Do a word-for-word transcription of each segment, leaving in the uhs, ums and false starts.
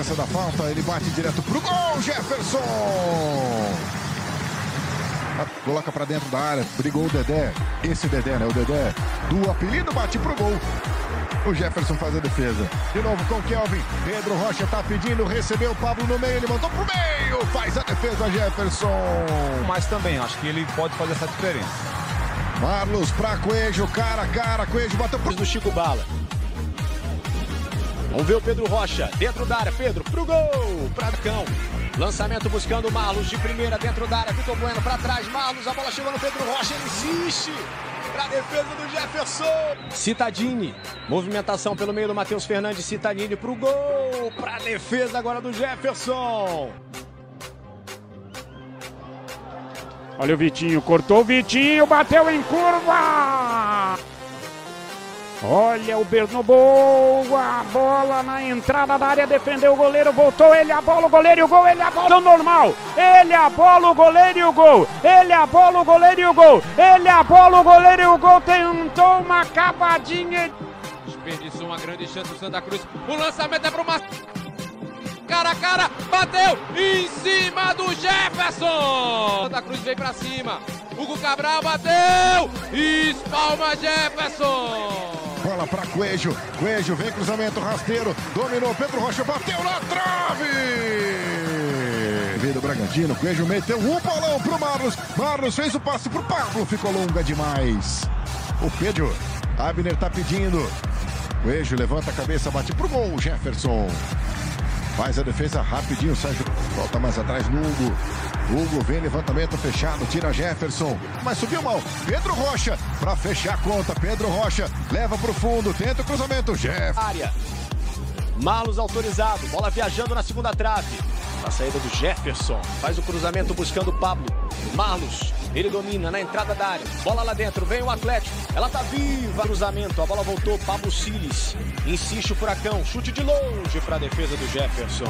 cobrança da falta, ele bate direto pro gol, Jefferson! Coloca pra dentro da área, brigou o Dedé, esse Dedé, né, o Dedé do apelido, bate pro gol. O Jefferson faz a defesa. De novo com o Kelvin. Pedro Rocha tá pedindo, recebeu o Pablo no meio, ele mandou pro meio. Faz a defesa, Jefferson. Mas também acho que ele pode fazer essa diferença. Marlos pra Coelho, cara a cara. Coelho bateu pro... do Chico Bala. Vamos ver o Pedro Rocha. Dentro da área, Pedro pro gol. Pra Cão. Lançamento buscando o Marlos de primeira dentro da área. Vitor Bueno pra trás. Marlos, a bola chegou no Pedro Rocha. Ele insiste. Para a defesa do Jefferson. Cittadini. Movimentação pelo meio do Matheus Fernandes. Cittadini para o gol. Para a defesa agora do Jefferson. Olha o Vitinho. Cortou o Vitinho. Bateu em curva. Olha o Berno, boa bola na entrada da área, defendeu o goleiro, voltou, ele a bola, o goleiro e o gol, ele a bola, normal, ele a bola, o goleiro e o gol, ele a bola, o goleiro e o gol, ele a bola, o goleiro e o gol, tentou uma cavadinha. Desperdiçou uma grande chance do Santa Cruz, o lançamento é para uma... Cara a cara, bateu em cima do Jefferson. Santa Cruz veio para cima, Hugo Cabral bateu, espalma Jefferson. Bola para Coelho, Coelho vem cruzamento rasteiro, dominou, Pedro Rocha bateu na trave. Veio do Bragantino, Coelho meteu um bolão pro Marlos, Marlos fez o passe pro Pablo, ficou longa demais. O Pedro, Abner tá pedindo, Coelho levanta a cabeça, bate pro gol, Jefferson. Faz a defesa rapidinho, Sérgio volta mais atrás no Hugo. Hugo vem, levantamento fechado, tira Jefferson, mas subiu mal. Pedro Rocha, para fechar a conta, Pedro Rocha, leva pro fundo, tenta o cruzamento, Jeff. Área. Marlos autorizado, bola viajando na segunda trave. A saída do Jefferson, faz o cruzamento buscando o Pablo. Marlos, ele domina na entrada da área, bola lá dentro, vem o Atlético, ela tá viva. Cruzamento, a bola voltou, Pablo Siles, insiste o Furacão, chute de longe para a defesa do Jefferson.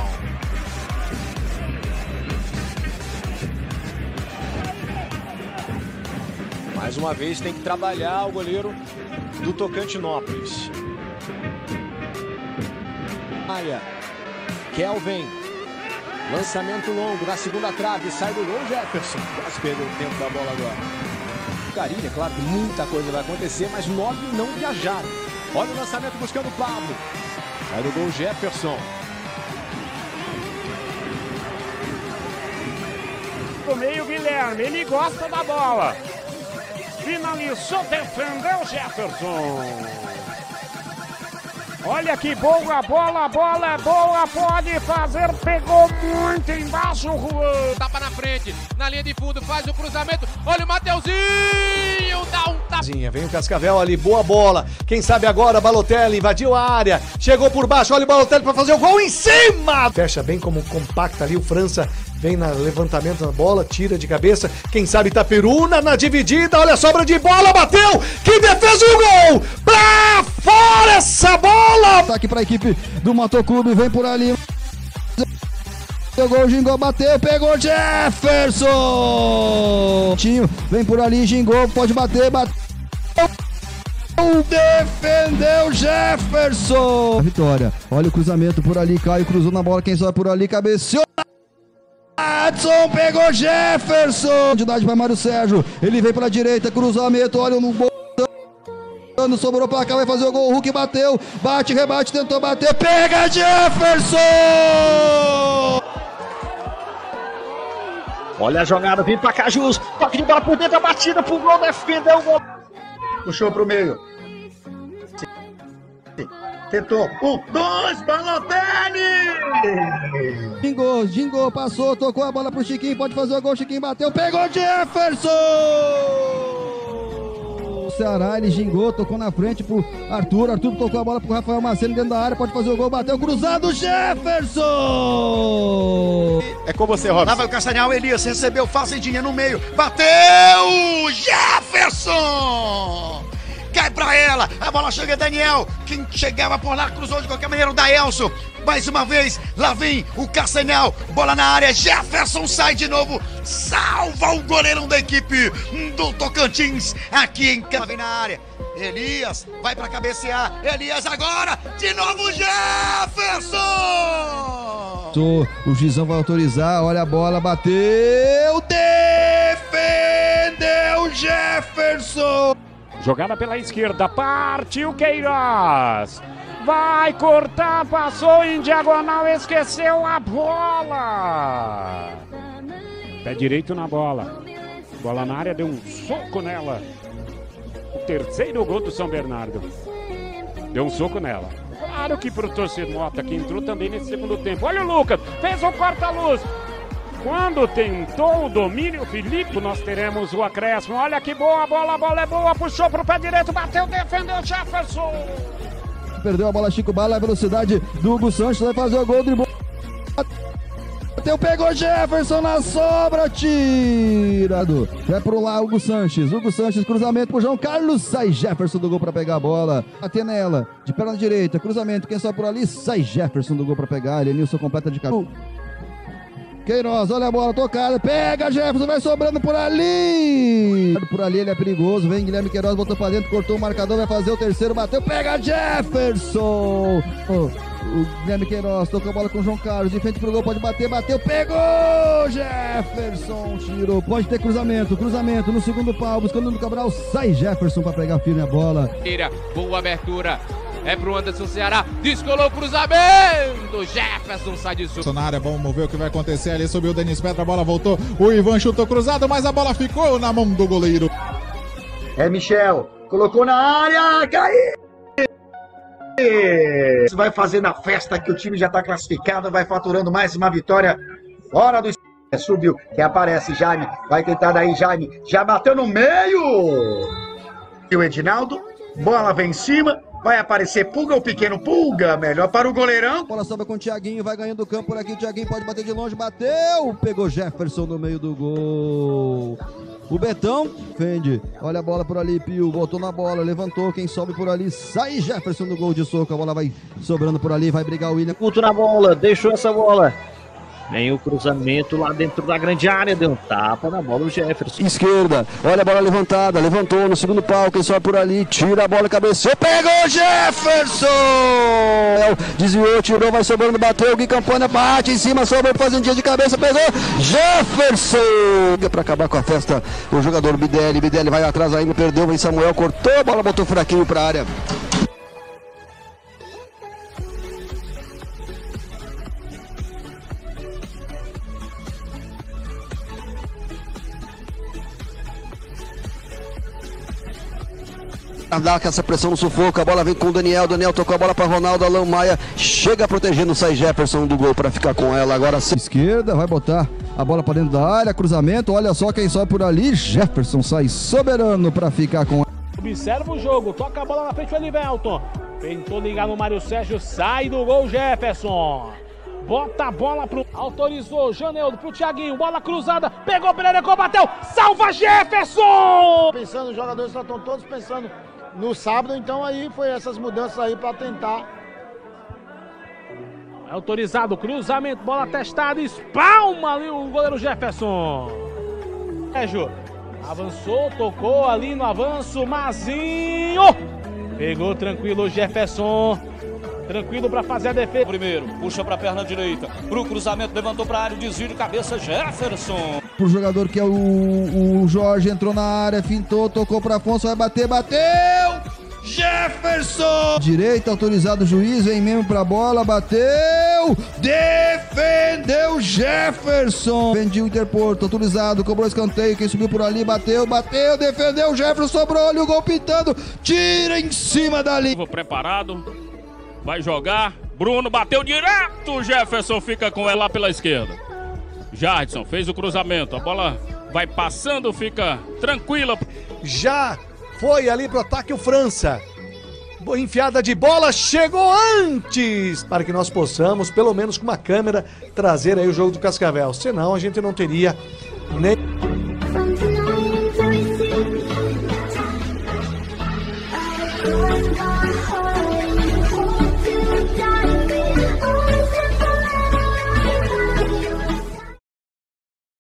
Mais uma vez tem que trabalhar o goleiro do Tocantinópolis. Maia, Kelvin, lançamento longo na segunda trave, sai do gol Jefferson. Quase perdeu o tempo da bola agora. Carinha, claro que muita coisa vai acontecer, mas nove não viajaram. Olha o lançamento buscando o Pablo. Sai do gol Jefferson. O meio Guilherme, ele gosta da bola. Finalizou, defendeu Jefferson. Olha que boa bola, a bola é boa, pode fazer, pegou muito embaixo, Juan. Tapa na frente, na linha de fundo, faz o cruzamento, olha o Mateuzinho, dá um tapa. Vem o Cascavel ali, boa bola, quem sabe agora, Balotelli invadiu a área, chegou por baixo, olha o Balotelli para fazer o gol em cima. Fecha bem como compacta ali, o França vem no levantamento da bola, tira de cabeça, quem sabe Itaperuna na dividida, olha a sobra de bola, bateu, que defesa e o gol, pra fora essa bola! Ataque para a equipe do Motoclube, vem por ali. Pegou o Gingô, bateu, pegou Jefferson. Tinho, vem por ali, Gingô, pode bater, bateu. Defendeu Jefferson. Vitória, olha o cruzamento por ali, Caio cruzou na bola, quem sobe por ali, cabeceou. Adson pegou Jefferson. Quantidade para Mário Sérgio, ele vem para a direita, cruzamento, olha no gol. Sobrou pra cá, vai fazer o gol, o Hulk bateu, bate, rebate, tentou bater, pega Jefferson! Olha a jogada, vem pra Cajus, toque de bola por dentro, a batida pro gol, defendeu o gol. Puxou pro meio. Tentou, um, dois, Balotelli! Gingô, Gingô, passou, tocou a bola pro Chiquinho, pode fazer o gol, Chiquinho bateu, pegou Jefferson! Ceará, ele gingou, tocou na frente pro Arthur, Arthur tocou a bola pro Rafael Marcelo dentro da área, pode fazer o gol, bateu, cruzado, Jefferson! É com você, Robson. Lá vai o Castanhal, Elias, recebeu, fazendinha no meio, bateu, Jefferson! Cai pra ela, a bola chega Daniel, quem chegava por lá cruzou de qualquer maneira o Daelson, mais uma vez, lá vem o Castanhal, bola na área, Jefferson sai de novo, salva o goleirão da equipe do Tocantins, aqui em Cana, vem na área, Elias vai pra cabecear, Elias agora, de novo Jefferson! O Gizão vai autorizar, olha a bola, bateu, defendeu Jefferson. Jogada pela esquerda, partiu Queiroz. Vai cortar, passou em diagonal, esqueceu a bola. Pé direito na bola. Bola na área, deu um soco nela. O terceiro gol do São Bernardo. Deu um soco nela. Claro que pro torcedor Mota, que entrou também nesse segundo tempo. Olha o Lucas, fez um corta-luz. Quando tentou o domínio, Felipe, nós teremos o acréscimo. Olha que boa a bola, a bola é boa, puxou pro pé direito, bateu, defendeu Jefferson. Perdeu a bola, Chico Bala, a velocidade do Hugo Sanches, vai fazer o gol, driblou. Bateu, pegou Jefferson na sobra, tirado. Vai pro lá, Hugo Sanches, Hugo Sanches, cruzamento pro João Carlos, sai Jefferson do gol pra pegar a bola. Bater nela, de perna direita, cruzamento, quem sobe por ali, sai Jefferson do gol pra pegar, Elenilson completa de cabeça. Queiroz, olha a bola tocada, pega Jefferson, vai sobrando por ali. Por ali ele é perigoso, vem Guilherme Queiroz, botou pra dentro, cortou o marcador, vai fazer o terceiro, bateu, pega Jefferson. Oh, o Guilherme Queiroz tocou a bola com o João Carlos, de frente pro gol, pode bater, bateu, pegou Jefferson, tirou, pode ter cruzamento, cruzamento no segundo pau, buscando no Cabral, sai Jefferson pra pegar firme a bola. Boa abertura. É pro Anderson Ceará, descolou o cruzamento, Jefferson sai de sul. Na área, vamos ver o que vai acontecer ali, subiu o Denis Petra, a bola voltou, o Ivan chutou cruzado, mas a bola ficou na mão do goleiro. É Michel, colocou na área, caiu! Vai fazendo a festa que o time já tá classificado, vai faturando mais uma vitória. Hora do... Subiu, quem aparece, Jaime, vai tentar daí, Jaime, já bateu no meio! E o Edinaldo, bola vem em cima. Vai aparecer Pulga, o pequeno Pulga, melhor para o goleirão. Bola sobra com o Thiaguinho, vai ganhando o campo por aqui, o Thiaguinho pode bater de longe, bateu, pegou Jefferson no meio do gol. O Betão, fende, olha a bola por ali, Pio, voltou na bola, levantou, quem sobe por ali, sai Jefferson do gol de soco, a bola vai sobrando por ali, vai brigar o William. Culto na bola, deixou essa bola. Vem o cruzamento lá dentro da grande área, deu um tapa na bola o Jefferson. Esquerda, olha a bola levantada, levantou no segundo pau, quem sobe por ali, tira a bola, cabeceou, pegou Jefferson! Desviou, tirou, vai sobrando, bateu, Gui Campana bate em cima, sobrou, fazendinha de cabeça, pegou Jefferson! Para acabar com a festa, o jogador Bidelli, Bidelli vai atrás ainda, perdeu, vem Samuel, cortou a bola, botou fraquinho para a área. Dá essa pressão no sufoco, a bola vem com o Daniel, Daniel tocou a bola para Ronaldo, Alain Maia, chega protegendo, sai Jefferson do gol para ficar com ela, agora sim. Esquerda, vai botar a bola para dentro da área, cruzamento, olha só quem sobe por ali, Jefferson sai soberano para ficar com ela. Observa o jogo, toca a bola na frente do Elivelton, tentou ligar no Mário Sérgio, sai do gol Jefferson. Bota a bola pro... Autorizou, Janeudo pro Thiaguinho, bola cruzada, pegou, Pererecô, bateu, salva Jefferson! Pensando, os jogadores estão todos pensando no sábado, então aí foi essas mudanças aí para tentar. Autorizado, cruzamento, bola testada, espalma ali o goleiro Jefferson. Sérgio, avançou, tocou ali no avanço, Mazinho, pegou tranquilo o Jefferson. Tranquilo para fazer a defesa. Primeiro, puxa para a perna direita. Pro cruzamento, levantou para a área, desvio de cabeça, Jefferson. O jogador que é o, o Jorge entrou na área, fintou, tocou para Afonso, vai bater, bateu! Jefferson! Direita, autorizado o juiz, vem mesmo para a bola, bateu! Defendeu Jefferson! Defendiu o Interporto, autorizado, cobrou escanteio, quem subiu por ali, bateu, bateu, defendeu Jefferson, sobrou, olha o gol pintando, tira em cima dali. Preparado. Vai jogar, Bruno bateu direto, Jefferson fica com ela lá pela esquerda. Jardson fez o cruzamento, a bola vai passando, fica tranquila. Já foi ali pro ataque o França. Boa enfiada de bola, chegou antes, para que nós possamos, pelo menos com uma câmera, trazer aí o jogo do Cascavel. Senão a gente não teria nem... I